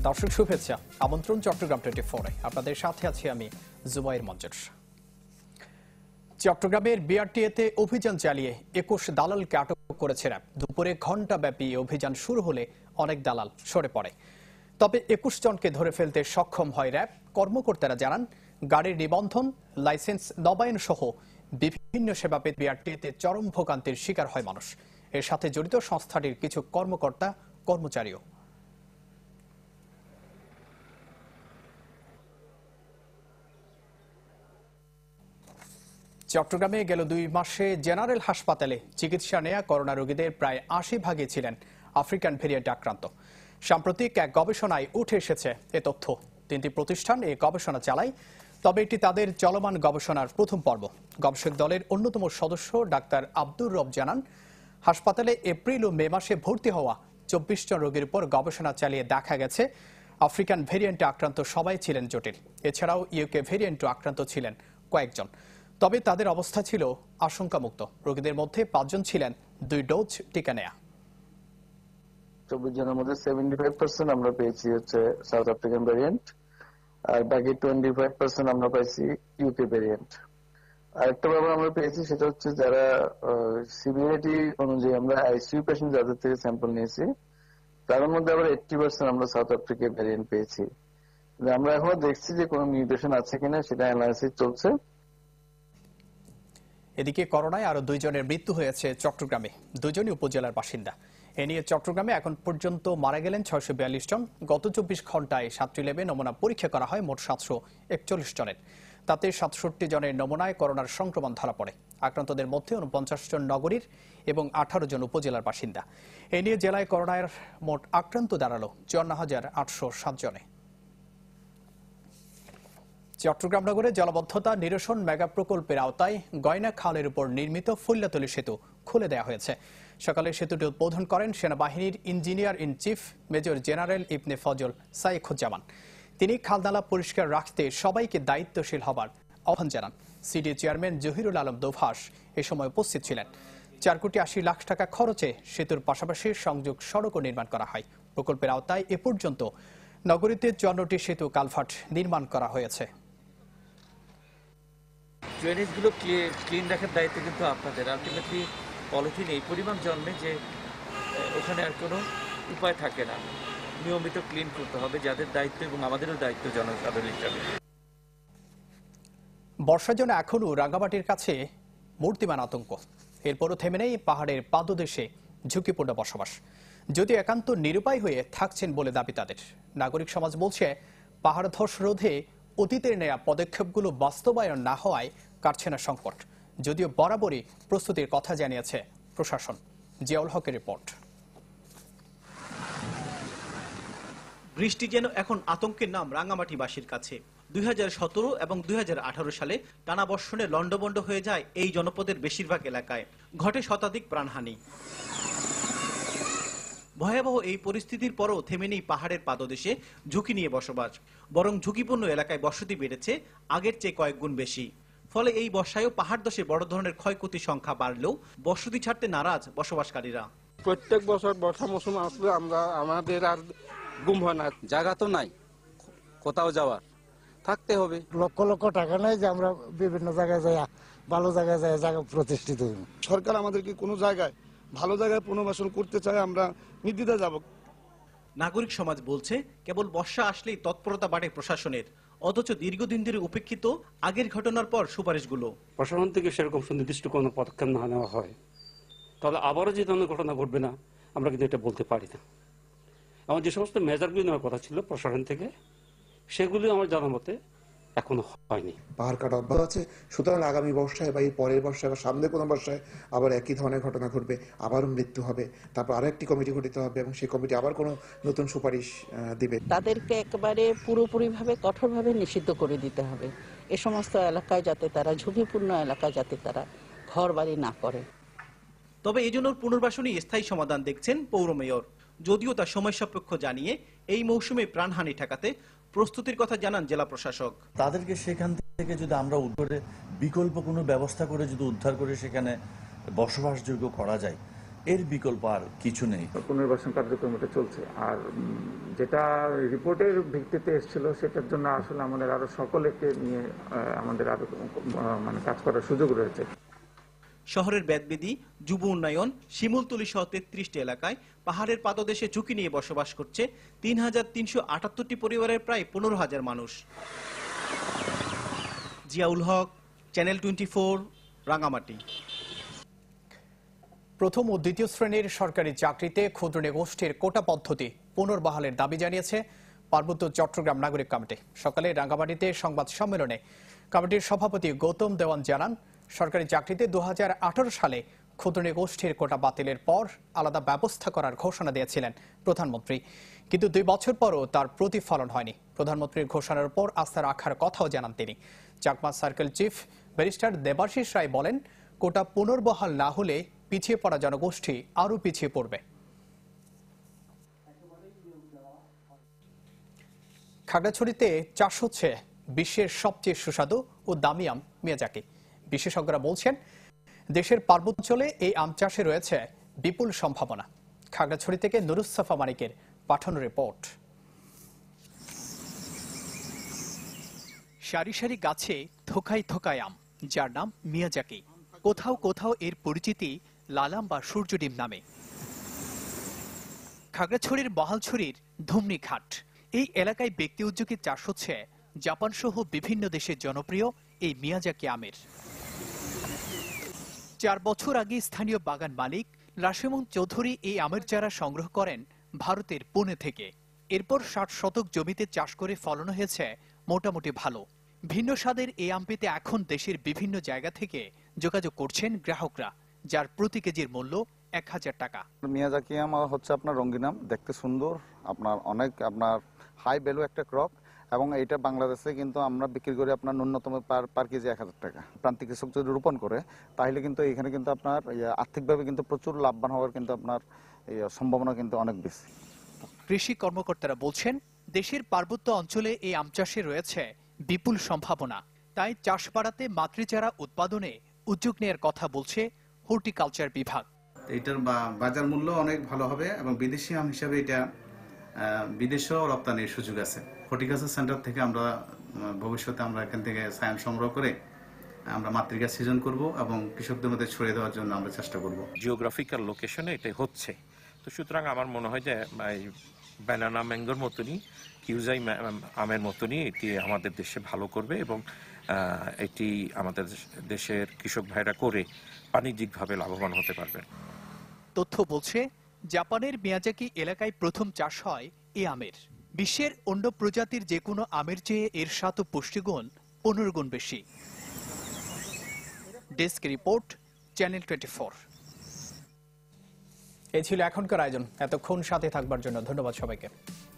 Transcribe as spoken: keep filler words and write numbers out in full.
দর্শক শুভেচ্ছা, আমন্ত্রণ চট্টগ্রাম টোয়েন্টি ফোরে। আপনাদের সাথে আছি আমি জুবাইর মঞ্জুর। চট্টগ্রামের বিআরটিএতে অভিযান চালিয়ে একুশ দালালকে আটক করেছে র্যাব। দুপুরে ঘণ্টাব্যাপী অভিযান শুরু হলে অনেক দালাল সরে পড়ে, তবে একুশ জনকে ধরে ফেলতে সক্ষম হয় র্যাব। কর্মকর্তারা জানান, গাড়ির নিবন্ধন, লাইসেন্স নবায়ন সহ বিভিন্ন সেবা পেতে বিআরটিএতে চরম ভোগান্তির শিকার হয় মানুষ। এর সাথে জড়িত সংস্থাটির কিছু কর্মকর্তা কর্মচারীও। চট্টগ্রামে গেল দুই মাসে জেনারেল হাসপাতালে চিকিৎসা নেয়া করোনা রোগীদের প্রায় আশি ভাগই ছিলেন আফ্রিকান ভেরিয়েন্ট আক্রান্ত। সাম্প্রতিক এক গবেষণায় উঠে এসেছে এ তথ্য। তিনটি প্রতিষ্ঠান এই গবেষণা চালায়, তবে এটি তাদের চলমান গবেষণার প্রথম পর্ব। গবেষক দলের অন্যতম সদস্য ডাক্তার আব্দুর রব জানান, হাসপাতালে এপ্রিল ও মে মাসে ভর্তি হওয়া চব্বিশ জন রোগীর উপর গবেষণা চালিয়ে দেখা গেছে আফ্রিকান ভেরিয়েন্টে আক্রান্ত সবাই ছিলেন জটিল। এছাড়াও ইউকে ভেরিয়েন্টও আক্রান্ত ছিলেন কয়েকজন, তবে তাদের অবস্থা ছিল আশঙ্কামুক্ত। রোগীদের মধ্যে পাঁচজন ছিলেন দুই ডোজ টিকা নেয়া। চব্বিশ জনের মধ্যে সেভেন্টি ফাইভ পার্সেন্ট আমরা পেয়েছি হচ্ছে সাউথ আফ্রিকান ভ্যারিয়েন্ট, আর বাকি টোয়েন্টি ফাইভ পার্সেন্ট আমরা পাইছি ইউকে ভ্যারিয়েন্ট। আরেকটা ব্যাপার আমরা পেয়েছি, সেটা হচ্ছে যারা সিভিয়ারিটি অনুযায়ী আমরা আইসিইউ পেশেন্ট যাদের থেকে স্যাম্পল নিয়েছি, তার মধ্যে আবার এইট্টি পার্সেন্ট আমরা সাউথ আফ্রিকা ভ্যারিয়েন্ট পেয়েছি। আমরা এখনো দেখছি যে কোনো মিউটেশন আছে কিনা, সেটা অ্যানালাইসিস চলছে। এদিকে করোনায় আরো দুইজনের মৃত্যু হয়েছে চট্টগ্রামে, দুজনই উপজেলার বাসিন্দা। এ নিয়ে চট্টগ্রামে এখন পর্যন্ত মারা গেলেন ছয়শো বিয়াল্লিশ জন। গত চব্বিশ ঘন্টায় সাতটি ল্যাবে নমুনা পরীক্ষা করা হয় মোট সাতশো একচল্লিশ জনের। তাতে সাতষট্টি জনের নমুনায় করোনার সংক্রমণ ধরা পড়ে। আক্রান্তদের মধ্যে উনপঞ্চাশ জন নগরীর এবং আঠারো জন উপজেলার বাসিন্দা। এ নিয়ে জেলায় করোনার মোট আক্রান্ত দাঁড়ালো চুয়ান্ন হাজার আটশো সাত জনে। চট্টগ্রাম নগরে জলাবদ্ধতা নিরসন মেগা প্রকল্পের আওতায় গয়না খালের উপর নির্মিত ফুল্লাতলী সেতু খুলে দেওয়া হয়েছে। সকালে সেতুটি উদ্বোধন করেন সেনাবাহিনীর engineer in chief major general Ibne Fazal Saikhuzzaman. তিনি খালনালা পরিষ্কার রাখতে সবাইকে দায়িত্বশীল হবার আহ্বান জানান। সিডি চেয়ারম্যান জহিরুল আলম দোভাষ এ সময় উপস্থিত ছিলেন। চার কোটি আশি লাখ টাকা খরচে সেতুর পাশাপাশি সংযোগ সড়কও নির্মাণ করা হয়। প্রকল্পের আওতায় এ পর্যন্ত নগরীতে চুয়ান্নটি সেতু কালভার্ট নির্মাণ করা হয়েছে। ড্রেনেজগুলো ক্লিন রাখার দায়িত্ব কিন্তু আপনাদের। আলটিমেটলি পলিথিন এই পরিমাণ জন্মে যে ওখানে আর কোনো উপায় থাকে না, নিয়মিত ক্লিন করতে হবে, যাদের দায়িত্ব এবং আমাদেরও দায়িত্ব জনসাধারণ হিসাবে। বর্ষার জন্য এখনও রাঙ্গামাটির কাছে মূর্তিমান আতঙ্ক। এরপরও থেমে নেই পাহাড়ের পাদদেশে ঝুঁকিপূর্ণ বসবাস। যদি একান্ত নিরুপায় হয়ে থাকছেন বলে দাবি তাদের। নাগরিক সমাজ বলছে, পাহাড় ধস রোধে অতীতের নেয়া পদক্ষেপগুলো বাস্তবায়ন না হওয়ায় কাটছে না সংকট, যদিও বরাবরই প্রস্তুতির কথা জানিয়েছে প্রশাসন। জিয়াউল হকের রিপোর্ট। বৃষ্টি যেন এখন আতঙ্কের নাম রাঙ্গামাটিবাসীর কাছে। দুই হাজার সতেরো এবং দুই হাজার আঠারো সালে টানা বর্ষণে লন্ডভন্ড হয়ে যায় এই জনপদের বেশিরভাগ এলাকায়। ঘটে শতাধিক প্রাণহানি। ভয়াবহ এই পরিস্থিতির পরও থেমে নেই পাহাড়ের পাদদেশে ঝুঁকি নিয়ে বসবাস। বরং ঝুঁকিপূর্ণ এলাকায় বসতি বেড়েছে আগের চেয়ে কয়েক গুণ বেশি। ফলে এই বর্ষায়ও পাহাড় দশে বড় ধরনের ক্ষয়ক্ষতির সংখ্যা বাড়লেও বসতি ছাড়তে নারাজ বসবাসকারীরা। প্রত্যেক বছর বর্ষা মৌসুম আসলে আমরা আমাদের আর গুম হয় না, জায়গা তো নাই কোথাও যাওয়ার, থাকতে হবে। লক্ষ লক্ষ টাকা নেই যে আমরা বিভিন্ন জায়গায় যাই, ভালো জায়গায় যাই জায়গা প্রতিষ্ঠিত হই। সরকার আমাদেরকে কোনো জায়গায় ভালো জায়গায় পুনর্বাসন করতে চায়, আমরা নির্দ্বিধায় যাব। নাগরিক সমাজ বলছে, কেবল বর্ষা আসলেই তৎপরতা বাড়ে প্রশাসনের, অথচ দীর্ঘদিন ধরে উপেক্ষিত আগের ঘটনার পর সুপারিশগুলো। প্রশাসন থেকে সেরকম সুনির্দিষ্ট কোনো পদক্ষেপ না নেওয়া হয়, তাহলে আবারও যে ধরনের ঘটনা ঘটবে না আমরা কিন্তু এটা বলতে পারি না। আমার যে সমস্ত মেজারগুলি নেওয়ার কথা ছিল প্রশাসন থেকে, সেগুলি আমার জানার মতে এখনো হয়নি। পাহাড় কাটা অব্যাহত আছে, সুতরাং আগামী বর্ষায় বা এই পরের বর্ষায় বা সামনে কোনো বর্ষায় আবার একই ধরনের ঘটনা ঘটবে, আবারও মৃত্যু হবে, তারপর আরো একটি কমিটি গঠিত হবে এবং সেই কমিটি আবার কোনো নতুন সুপারিশ দিবে। তাদেরকে একেবারে পুরোপুরিভাবে কঠোরভাবে নিষিদ্ধ করে দিতে হবে এ সমস্ত এলাকায়, যাতে তারা ঝুঁকিপূর্ণ এলাকায় যাতে তারা ঘর বাড়ি না করে। তবে এজন্য পুনর্বাসনী স্থায়ী সমাধান দেখছেন পৌর মেয়র। যদিও তা সময় সাপেক্ষ জানিয়ে এই মৌসুমে প্রাণহানি ঠেকাতে প্রস্তুতির কথা জানান জেলা প্রশাসক। তাদেরকে সেখান থেকে যদি আমরা উদ্ধারে বিকল্প কোনো ব্যবস্থা করে যদি উদ্ধার করে সেখানে বসবাসযোগ্য করা যায়, এর বিকল্প আর কিছু নেই। পুনর্বাসন কার্যক্রম এটা চলছে, আর যেটা রিপোর্টের ভিত্তিতে এসেছিল সেটার জন্য আসলে আমাদের আরো সকলকে নিয়ে আমাদের আরো মানে কাজ করার সুযোগ রয়েছে। শহরের বেদবেদি, যুব উন্নয়ন, শিমুলতলী সহ তেত্রিশটি এলাকায় পাহাড়ের পাদদেশে ঝুঁকি নিয়ে বসবাস করছে তিন হাজার তিনশো আটাত্তরটি পরিবারের প্রায় পনেরো হাজার মানুষ। Ziaul Haque, channel twenty four, Rangamati. প্রথম ও দ্বিতীয় শ্রেণীর সরকারি চাকরিতে ক্ষুদ্র গোষ্ঠীর কোটা পদ্ধতি পুনর্বহালের দাবি জানিয়েছে পার্বত্য চট্টগ্রাম নাগরিক কমিটি। সকালে রাঙ্গামাটিতে সংবাদ সম্মেলনে কমিটির সভাপতি গৌতম দেওয়ান জানান, সরকারি চাকরিতে দু হাজার আঠারো সালে ক্ষুদ্র গোষ্ঠীর কোটা বাতিলের পর আলাদা ব্যবস্থা করার ঘোষণা দিয়েছিলেন প্রধানমন্ত্রী, কিন্তু দুই বছর পরও তার প্রতিফলন হয়নি। প্রধানমন্ত্রীর ঘোষণার উপর আস্থা রাখার কথাও জানান তিনি। Chakma circle chief barrister Debashis Roy বলেন, কোটা পুনর্বহাল না হলে পিছিয়ে পড়া জনগোষ্ঠী আরও পিছিয়ে পড়বে। খাগড়াছড়িতে চাষ হচ্ছে বিশ্বের সবচেয়ে সুস্বাদু ও দামি আম মিয়াজাকি। বিশেষজ্ঞরা বলছেন, দেশের পার্বত্যাঞ্চলে এই আম চাষে রয়েছে বিপুল সম্ভাবনা। খাগড়াছড়ি থেকে নুরুসসাফা মানিকের পাঠানো রিপোর্ট। সারি সারি গাছে থোকায় থোকায় আম, যার নাম মিয়াজাকি। কোথাও কোথাও এর পরিচিতি লালাম বা সূর্যডিম নামে। খাগড়াছড়ির বহালছড়ির ধুমনি ঘাট, এই এলাকায় ব্যক্তি উদ্যোগে চাষ হচ্ছে জাপান সহ বিভিন্ন দেশের জনপ্রিয় এই মিয়াজাকি আমের। চার বছর আগে স্থানীয় বাগান মালিক রাশেমন চৌধুরী এই আমের চারা সংগ্রহ করেন ভারতের পুনে থেকে। এরপর ষাট শতক জমিতে চাষ করে ফলন হয়েছে মোটামুটি ভালো। ভিন্ন স্বাদের এই আম পেতে এখন দেশের বিভিন্ন জায়গা থেকে যোগাযোগ করছেন গ্রাহকরা, যার প্রতি কেজির মূল্য এক হাজার টাকা। মিয়াজাকি আম হচ্ছে আপনার রঙিন আম, দেখতে সুন্দর, আপনার অনেক আপনার হাই ভ্যালু একটা ক্রপ, এবং এটা বাংলাদেশে কিন্তু আমরা বিক্রি করি আপনার ন্যূনতম পার পার কেজি এক হাজার টাকা। প্রান্তিক কৃষক যদি রোপণ করে তাহলে কিন্তু এখানে কিন্তু আপনার আর্থিকভাবে কিন্তু প্রচুর লাভবান হওয়ার কিন্তু আপনার সম্ভাবনা কিন্তু অনেক বেশি। কৃষি কর্মকর্তারা বলছেন, দেশের পার্বত্য অঞ্চলে এই আম চাষে রয়েছে বিপুল সম্ভাবনা। তাই চাষ বাড়াতে মাতৃচারা উৎপাদনে উদ্যোগ নেওয়ার কথা বলছে হর্টিকালচার বিভাগ। এটার বাজার মূল্য অনেক ভালো হবে এবং বিদেশি আম হিসাবে এটা বিদেশেও রপ্তানির সুযোগ আছে। হর্টিকালচার সেন্টার থেকে আমরা ভবিষ্যতে আমরা এখান থেকে সায়ান সংগ্রহ করে আমরা মাতৃগাছ সৃজন করব এবং কৃষকদের মধ্যে ছড়িয়ে দেওয়ার জন্য আমরা চেষ্টা করব। জিওগ্রাফিক্যাল লোকেশনে এটা হচ্ছে, তো সুতরাং আমার মনে হয় যে ব্যানানা ম্যাঙ্গোর মতনই, কিউজাই আমের মতনই এটি আমাদের দেশে ভালো করবে এবং এটি আমাদের দেশের কৃষক ভাইরা করে বাণিজ্যিকভাবে লাভবান হতে পারবেন। তথ্য বলছে, জাপানের মিয়াজাকি এলাকায় প্রথম চাষ হয় এই আমের। বিশ্বের অন্য প্রজাতির যে কোনো আমের চেয়ে এর স্বাদ ও পুষ্টিগুণ পনেরো গুণ বেশি। Desk report, channel twenty four. এই ছিল এখনকার আয়োজন। এতক্ষণ সাথে থাকবার জন্য ধন্যবাদ সবাইকে।